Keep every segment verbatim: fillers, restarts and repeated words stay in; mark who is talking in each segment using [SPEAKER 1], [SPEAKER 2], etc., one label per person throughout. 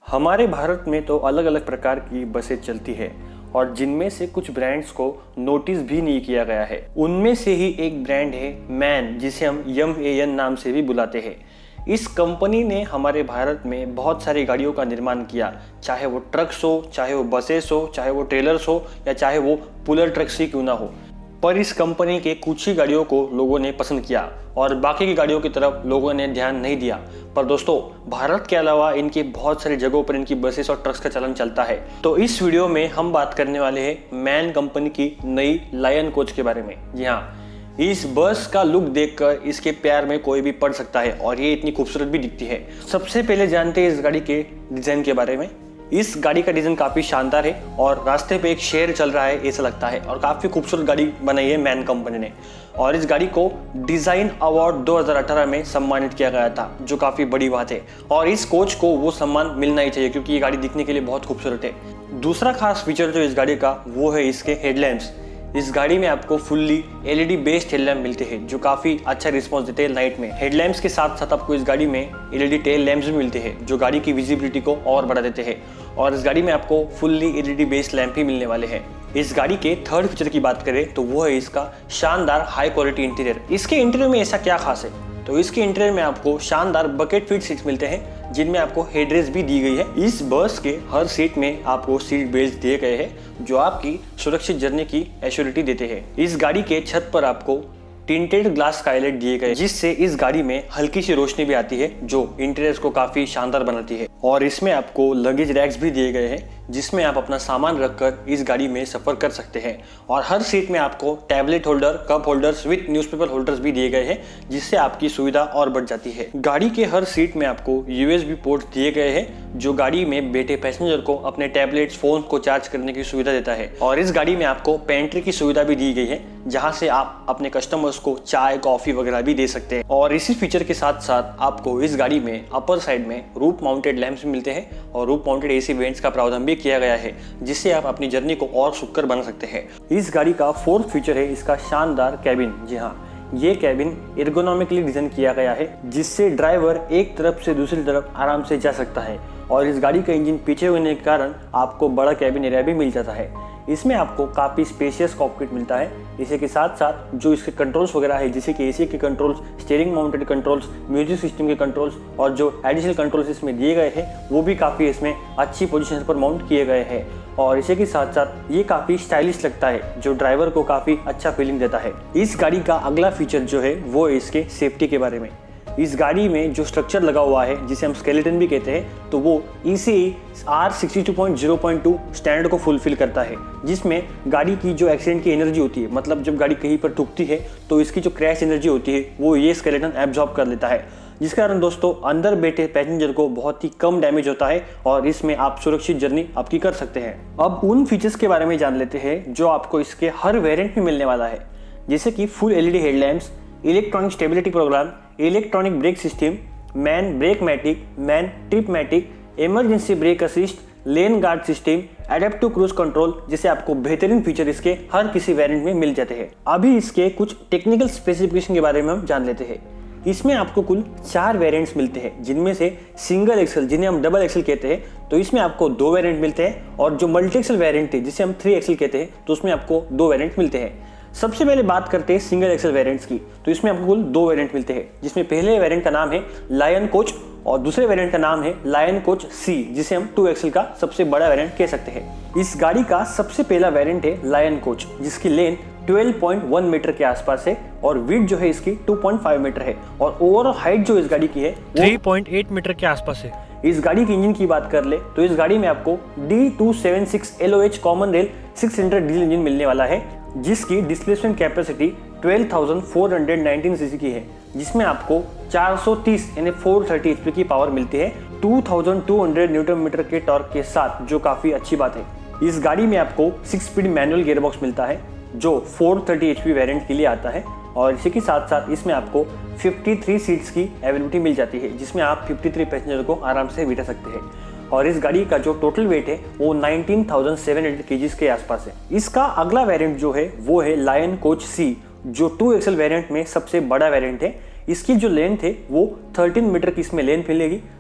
[SPEAKER 1] हमारे भारत में तो अलग अलग प्रकार की बसें चलती है और जिनमें से कुछ ब्रांड्स को नोटिस भी नहीं किया गया है। उनमें से ही एक ब्रांड है मैन, जिसे हम एम ए एन नाम से भी बुलाते हैं। इस कंपनी ने हमारे भारत में बहुत सारी गाड़ियों का निर्माण किया, चाहे वो ट्रक्स हो, चाहे वो बसेस हो, चाहे वो ट्रेलर्स हो या चाहे वो पुलर ट्रक्स ही क्यों ना हो। पर इस कंपनी के कुछ ही गाड़ियों को लोगों ने पसंद किया और बाकी की गाड़ियों की तरफ लोगों ने ध्यान नहीं दिया। पर दोस्तों, भारत के अलावा इनकी बहुत सारी जगहों पर इनकी बसेस और ट्रक्स का चलन चलता है। तो इस वीडियो में हम बात करने वाले हैं मैन कंपनी की नई लायन कोच के बारे में। जी हाँ, इस बस का लुक देखकर इसके प्यार में कोई भी पड़ सकता है और ये इतनी खूबसूरत भी दिखती है। सबसे पहले जानते हैं इस गाड़ी के डिजाइन के बारे में। इस गाड़ी का डिजाइन काफी शानदार है और रास्ते पे एक शेर चल रहा है ऐसा लगता है और काफी खूबसूरत गाड़ी बनाई है मैन कंपनी ने। और इस गाड़ी को डिजाइन अवार्ड दो हज़ार अठारह में सम्मानित किया गया था, जो काफी बड़ी बात है और इस कोच को वो सम्मान मिलना ही चाहिए क्योंकि ये गाड़ी दिखने के लिए बहुत खूबसूरत है। दूसरा खास फीचर जो इस गाड़ी का वो है इसके हेडलैम्प्स। इस गाड़ी में आपको fully L E D based headlamp मिलते हैं जो काफी अच्छा रिस्पॉन्स देते हैं नाइट में। हेडलैम्प्स के साथ साथ आपको इस गाड़ी में L E D tail lamps भी मिलते हैं जो गाड़ी की विजिबिलिटी को और बढ़ा देते हैं और इस गाड़ी में आपको fully L E D based lamp ही मिलने वाले हैं। इस गाड़ी के थर्ड फीचर की बात करें तो वो है इसका शानदार हाई क्वालिटी इंटीरियर। इसके इंटीरियर में ऐसा क्या खास है? तो इसके इंटीरियर में आपको शानदार बकेट फिट सीट्स मिलते हैं जिनमें आपको हेडरेस्ट भी दी गई है। इस बस के हर सीट में आपको सीट बेल्ट दिए गए हैं जो आपकी सुरक्षित जर्नी की एश्योरिटी देते हैं। इस गाड़ी के छत पर आपको टिंटेड ग्लास स्काईलाइट दिए गए जिससे इस गाड़ी में हल्की सी रोशनी भी आती है जो इंटीरियर को काफी शानदार बनाती है। और इसमें आपको लगेज रैक्स भी दिए गए हैं जिसमें आप अपना सामान रखकर इस गाड़ी में सफर कर सकते हैं। और हर सीट में आपको tablet holder, cup holders with newspaper holders भी दिए गए हैं जिससे आपकी सुविधा और बढ़ जाती है। गाड़ी के हर सीट में आपको यू एस बी पोर्ट दिए गए हैं जो गाड़ी में बैठे पैसेंजर को अपने टैबलेट्स, फोन को चार्ज करने की सुविधा देता है। और इस गाड़ी में आपको पेंट्री की सुविधा भी दी गई है जहां से आप अपने कस्टमर्स को चाय, कॉफी वगैरह भी दे सकते हैं। और इसी फीचर के साथ साथ आपको इस गाड़ी में अपर साइड में रूफ माउंटेड लैंप्स भी मिलते हैं और रूफ माउंटेड एसी वेंट्स का प्रावधान भी किया गया है जिससे आप अपनी जर्नी को और सुखकर बना सकते हैं। इस गाड़ी का फोर्थ फीचर है इसका शानदार कैबिन। जी हाँ, ये कैबिन एर्गोनॉमिकली डिजाइन किया गया है जिससे ड्राइवर एक तरफ से दूसरी तरफ आराम से जा सकता है। और इस गाड़ी का इंजन पीछे होने के कारण आपको बड़ा कैबिन एरिया भी मिल जाता है। इसमें आपको काफ़ी स्पेशियस कॉकपिट मिलता है। इसी के साथ साथ जो इसके कंट्रोल्स वगैरह है जैसे कि एसी के controls, steering mounted controls, music system के कंट्रोल्स और जो एडिशनल कंट्रोल्स इसमें दिए गए हैं वो भी काफ़ी इसमें अच्छी पोजीशन पर माउंट किए गए हैं। और इसी के साथ साथ ये काफ़ी स्टाइलिश लगता है जो ड्राइवर को काफ़ी अच्छा फीलिंग देता है। इस गाड़ी का अगला फीचर जो है वो है इसके सेफ्टी के बारे में। इस गाड़ी में जो स्ट्रक्चर लगा हुआ है जिसे हम स्केलेटन भी कहते हैं तो वो E C E R sixty two point zero point two standard को फुलफिल करता है जिसमें गाड़ी की जो एक्सीडेंट की एनर्जी होती है, मतलब जब गाड़ी कहीं पर ठुकती है तो इसकी जो क्रैश एनर्जी होती है वो ये स्केलेटन एब्जॉर्ब कर लेता है, जिस कारण दोस्तों अंदर बैठे पैसेंजर को बहुत ही कम डैमेज होता है और इसमें आप सुरक्षित जर्नी आपकी कर सकते हैं। अब उन फीचर्स के बारे में जान लेते हैं जो आपको इसके हर वेरिएंट में मिलने वाला है, जैसे कि full L E D headlamps, electronic stability programme, electronic brake system, MAN BrakeMatic, MAN TipMatic, emergency brake assist, lane guard system, adaptive cruise control, जैसे आपको बेहतरीन फीचर इसके हर किसी वेरिएंट में मिल जाते हैं। अभी इसके कुछ टेक्निकल स्पेसिफिकेशन के बारे में हम जान लेते हैं। इसमें आपको कुल चार वेरिएंट्स मिलते हैं जिनमें से सिंगल एक्सल, जिन्हें हम डबल एक्सल कहते हैं, तो इसमें आपको दो वेरिएंट मिलते हैं और जो मल्टी एक्सल वेरिएंट है जिसे हम थ्री एक्सल कहते हैं तो उसमें आपको दो वेरिएंट मिलते हैं। सबसे पहले बात करते हैं सिंगल एक्सल वेरिएंट्स की, तो इसमें आपको कुल दो वेरिएंट मिलते हैं जिसमें पहले वेरिएंट का नाम है लायन कोच और दूसरे वेरिएंट का नाम है लायन कोच सी, जिसे हम टू एक्सल का सबसे बड़ा वेरिएंट कह सकते हैं। इस गाड़ी का सबसे पहला वेरिएंट है लायन कोच जिसकी लेन बारह पॉइंट एक मीटर के आसपास है और विड्थ जो है इसकी दो पॉइंट पाँच मीटर है और ओवरऑल हाइट जो इस गाड़ी की है
[SPEAKER 2] तीन पॉइंट आठ मीटर के आसपास है।
[SPEAKER 1] इस गाड़ी की इंजन की बात कर ले तो इस गाड़ी में आपको D two seven six L O H common rail six cylinder diesel engine मिलने वाला है जिसकी डिस्प्लेसमेंट कैपेसिटी बारह हज़ार चार सौ उन्नीस सीसी की है, जिसमें आपको चार सौ तीस यानी चार सौ तीस एचपी की पावर मिलती है दो हज़ार दो सौ न्यूटन मीटर के टॉर्क के साथ, जो काफी अच्छी बात है। इस गाड़ी में आपको सिक्स स्पीड मैनुअल गियरबॉक्स मिलता है जो चार सौ तीस एचपी वेरिएंट के लिए आता है और इसी के साथ साथ इसमें आपको तिरेपन सीट्स की अवेलेबिलिटी मिल जाती है जिसमें आप तिरेपन पैसेंजर को आराम से बिठा सकते हैं। और इस गाड़ी का जो टोटल वेट है वो उन्नीस हज़ार सात सौ केजीज के आसपास है। इसका अगला वेरिएंट जो है वो है लायन कोच सी, जो टू एक्सल वेरिएंट में सबसे बड़ा वेरिएंट है। इसकी जो लेंथ है वो तेरह मीटर की इसमें लेंथ मिलेगी,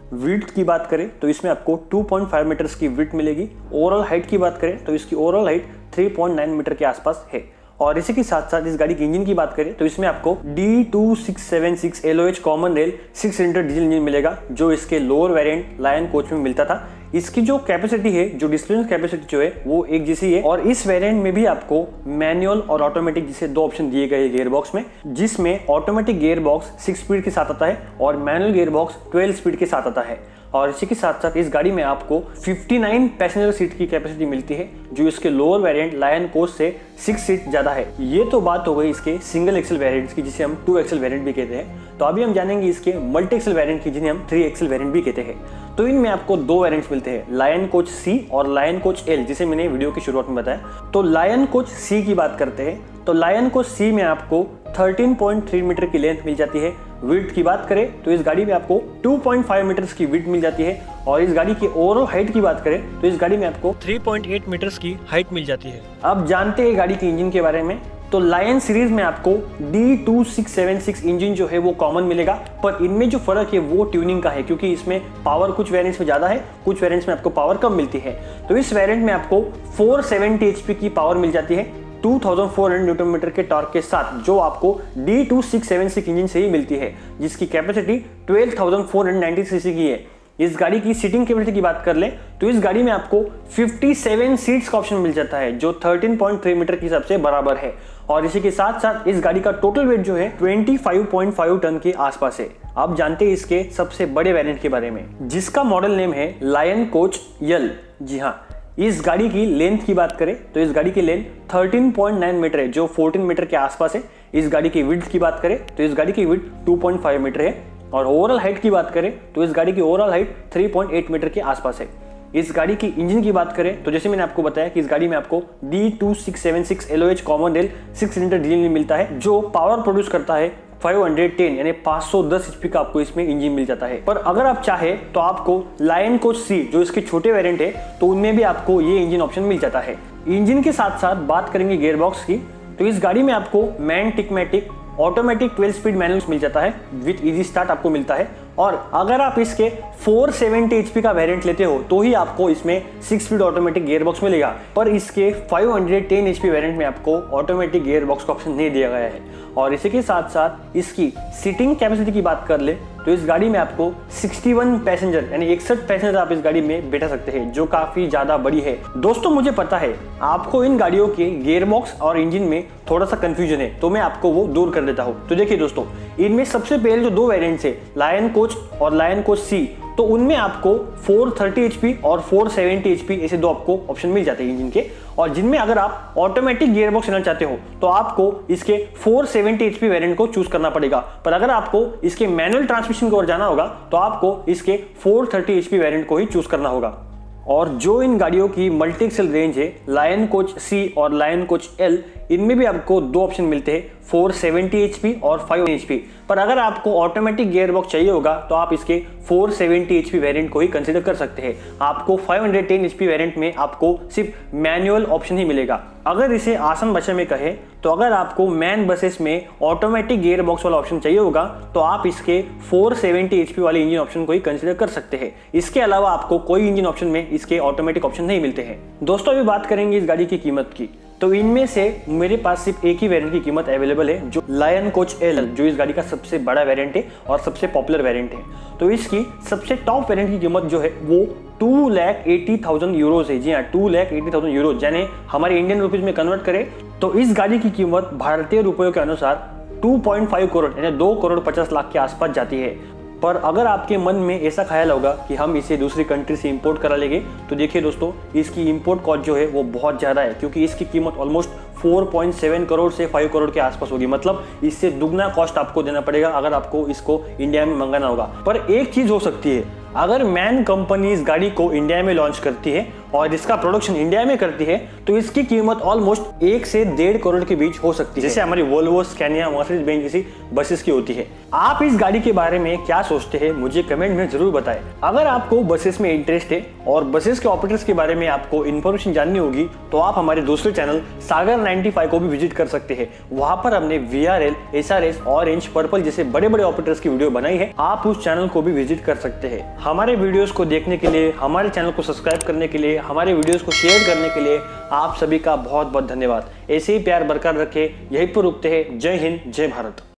[SPEAKER 1] विड्थ की बात करें तो इसमें आपको टू पॉइंट फाइव मीटर्स की विड्थ मिलेगी। ओवरऑल हाइट की बात करें तो इसकी overall height three point nine metre के आसपास है। और इसी के साथ साथ इस गाड़ी के इंजन की बात करें तो इसमें आपको D two six seven six L O H common rail six cylinder diesel engine मिलेगा, जो इसके लोअर वेरिएंट लायन कोच में मिलता था। इसकी जो कैपेसिटी है, जो डिस्प्लेसमेंट कैपेसिटी जो है वो एक जैसी है। और इस वेरिएंट में भी आपको मैनुअल और ऑटोमेटिक जिसे दो ऑप्शन दिए गए गियर बॉक्स में, जिसमें automatic gear box six speed के साथ आता है और manual gear box twelve speed के साथ आता है। और इसी के साथ साथ इस गाड़ी में आपको उनसठ पैसेंजर सीट की कैपेसिटी मिलती है, जो इसके लोअर वेरिएंट लायन कोच से सिक्स सीट ज्यादा है। ये तो बात हो गई इसके सिंगल एक्सल वेरिएंट्स की, जिसे हम टू एक्सल वेरिएंट भी कहते हैं। तो अभी हम जानेंगे इसके मल्टी एक्सल वेरिएंट की, जिन्हें हम थ्री एक्सल वेरिएंट भी कहते हैं। तो इनमें आपको दो वेरिएंट्स मिलते हैं, लायन कोच सी और लायन कोच एल, जिसे मैंने वीडियो की शुरुआत में बताया। तो लायन कोच सी की बात करते हैं तो लायन कोच सी में आपको थर्टीन पॉइंट थ्री मीटर की लेंथ मिल जाती है। विड्थ की बात करें तो इस गाड़ी में आपको टू पॉइंट फाइव मीटर्स की विड्थ मिल जाती है। और इस गाड़ी की ओवरऑल हाइट की बात करें तो इस गाड़ी में आपको
[SPEAKER 2] थ्री पॉइंट एट मीटर्स की हाइट मिल जाती है।
[SPEAKER 1] अब जानते हैं गाड़ी के इंजन के बारे में। तो लायन सीरीज में आपको D two six seven six engine जो है वो कॉमन मिलेगा, पर इनमें जो फर्क है वो ट्यूनिंग का है, क्योंकि इसमें पावर कुछ वेरिएंट्स में ज्यादा है, कुछ वेरिएंट्स में आपको पावर कम मिलती है। तो इस वेरिएंट में आपको फोर सेवेंटी एचपी की पावर मिल जाती है two thousand four hundred newton metre के टॉर्क के साथ, जो आपको D two six seven six engine से ही मिलती है, जिसकी capacity twelve thousand four hundred ninety CC की है। इस गाड़ी की सीटिंग कैपेसिटी की बात कर ले तो इस गाड़ी में आपको सत्तावन सीट्स का ऑप्शन मिल जाता है, जो थर्टीन पॉइंट थ्री मीटर के हिसाब से बराबर है। और इसी के साथ साथ इस गाड़ी का टोटल वेट जो है पच्चीस पॉइंट फाइव टन के आसपास है। अब जानते हैं इसके सबसे बड़े वेरिएंट के बारे में, जिसका मॉडल नेम है लायन कोच एल। जी हाँ, इस गाड़ी की लेंथ की बात करें तो इस गाड़ी की length thirteen point nine metre है, जो फोर्टीन मीटर के आसपास है। इस गाड़ी की विड्थ की बात करें तो इस गाड़ी की width two point five metre है। और ओवरऑल हाइट की बात करें तो इस गाड़ी की overall height three point eight metre के आसपास है। इस गाड़ी की इंजन की बात करें तो जैसे मैंने आपको बताया कि इस गाड़ी में आपको D two six seven six L O H common rail six cylinder diesel मिलता है, जो पावर प्रोड्यूस करता है फाइव हंड्रेड टेन यानी फाइव हंड्रेड टेन एचपी का आपको इसमें इंजन मिल जाता है। पर अगर आप चाहे तो आपको लायन कोच सी, जो इसके छोटे वेरिएंट है, तो उनमें भी आपको ये इंजन ऑप्शन मिल जाता है। इंजन के साथ साथ बात करेंगे गियर बॉक्स की, तो इस गाड़ी में आपको MAN TipMatic automatic twelve speed manual मिल जाता है, विद इजी स्टार्ट आपको मिलता है। और अगर आप इसके फोर सेवेंटी एचपी का वेरिएंट लेते हो तो ही आपको इसमें six speed automatic gear box मिलेगा, पर इसके five hundred ten HP variant में आपको ऑटोमेटिक गियर बॉक्स का ऑप्शन नहीं दिया गया है। और इसी के साथ साथ इसकी सीटिंग कैपेसिटी की बात कर ले तो इस गाड़ी में आपको इकसठ पैसेंजर यानी इकसठ पैसेंजर आप इस गाड़ी में बैठा सकते हैं, जो काफी ज्यादा बड़ी है। दोस्तों, मुझे पता है आपको इन गाड़ियों के गियर बॉक्स और इंजन में थोड़ा सा कंफ्यूजन है, तो मैं आपको वो दूर कर देता हूँ। तो देखिए दोस्तों, इनमें सबसे पहले जो दो वेरिएंट्स है, लायन कोच और लायन कोच सी, तो उनमें आपको फोर थर्टी एचपी और फोर सेवेंटी एचपी ऐसे दो आपको ऑप्शन मिल जाते हैं इंजन के। और जिनमें अगर आप ऑटोमेटिक गियर बॉक्स लेना चाहते हो तो आपको इसके फोर सेवेंटी एचपी वेरिएंट को चूज करना पड़ेगा, पर अगर आपको इसके मैनुअल ट्रांसमिशन की ओर जाना होगा तो आपको इसके फोर थर्टी एचपी वेरिएंट को ही चूज करना होगा। और जो इन गाड़ियों की मल्टी एक्सल रेंज है, लायन कोच सी और लायन कोच एल, इनमें भी आपको दो ऑप्शन मिलते हैं, फोर सेवेंटी एचपी और फाइव एचपी। पर अगर आपको ऑटोमेटिक गियर बॉक्स चाहिए होगा तो आप इसके फोर सेवेंटी एचपी वेरिएंट को ही कंसीडर कर सकते हैं। आपको five hundred ten HP variant में आपको सिर्फ मैनुअल ऑप्शन ही मिलेगा। अगर इसे आसान भाषा में कहें तो अगर आपको मैन बसेस में ऑटोमेटिक गियर बॉक्स वाला ऑप्शन चाहिए होगा तो आप इसके फोर सेवेंटी एचपी वाले इंजन ऑप्शन को ही कंसीडर कर सकते हैं। इसके अलावा आपको कोई इंजन ऑप्शन में इसके ऑटोमेटिक ऑप्शन नहीं मिलते हैं। दोस्तों, अभी बात करेंगे इस गाड़ी की कीमत की। तो इनमें से मेरे पास सिर्फ एक ही वेरिएंट की कीमत अवेलेबल है, जो लायन कोच एल, जो इस गाड़ी का सबसे बड़ा वेरिएंट है और सबसे पॉपुलर वेरिएंट है। तो इसकी सबसे टॉप वेरिएंट की कीमत जो है वो two lakh eighty thousand euros है। जी हाँ, two lakh eighty thousand euros, यानी हमारे इंडियन रुपीज में कन्वर्ट करें तो इस गाड़ी की कीमत भारतीय रुपयों के अनुसार टू पॉइंट फाइव करोड़ यानी दो करोड़ पचास लाख के आसपास जाती है। पर अगर आपके मन में ऐसा ख्याल होगा कि हम इसे दूसरी कंट्री से इंपोर्ट करा लेंगे, तो देखिए दोस्तों, इसकी इंपोर्ट कॉस्ट जो है वो बहुत ज़्यादा है, क्योंकि इसकी कीमत almost four point seven crore से फाइव करोड़ के आसपास होगी। मतलब इससे दुगना कॉस्ट आपको देना पड़ेगा अगर आपको इसको इंडिया में मंगाना होगा। पर एक चीज़ हो सकती है, अगर मैन कंपनी इस गाड़ी को इंडिया में लॉन्च करती है और इसका प्रोडक्शन इंडिया में करती है तो इसकी कीमत ऑलमोस्ट एक से डेढ़ करोड़ के बीच हो सकती है, जैसे हमारी वोल्वो, स्कैनिया, मर्सिडीज बेंज जैसी बसेस की होती है। आप इस गाड़ी के बारे में क्या सोचते हैं मुझे कमेंट में जरूर बताएं। अगर आपको बसेस में इंटरेस्ट है और बसेस के ऑपरेटर्स के बारे में आपको इन्फॉर्मेशन जाननी होगी तो आप हमारे दूसरे चैनल सागर नाइन्टी फाइव को भी विजिट कर सकते हैं। वहां पर हमने V R L, S R S, orange, purple जैसे बड़े बड़े ऑपरेटर्स की वीडियो बनाई है, आप उस चैनल को भी विजिट कर सकते हैं। हमारे वीडियोस को देखने के लिए, हमारे चैनल को सब्सक्राइब करने के लिए, हमारे वीडियोस को शेयर करने के लिए आप सभी का बहुत बहुत धन्यवाद। ऐसे ही प्यार बरकरार रखें, यहीं पर रुकते हैं। जय हिंद, जय भारत।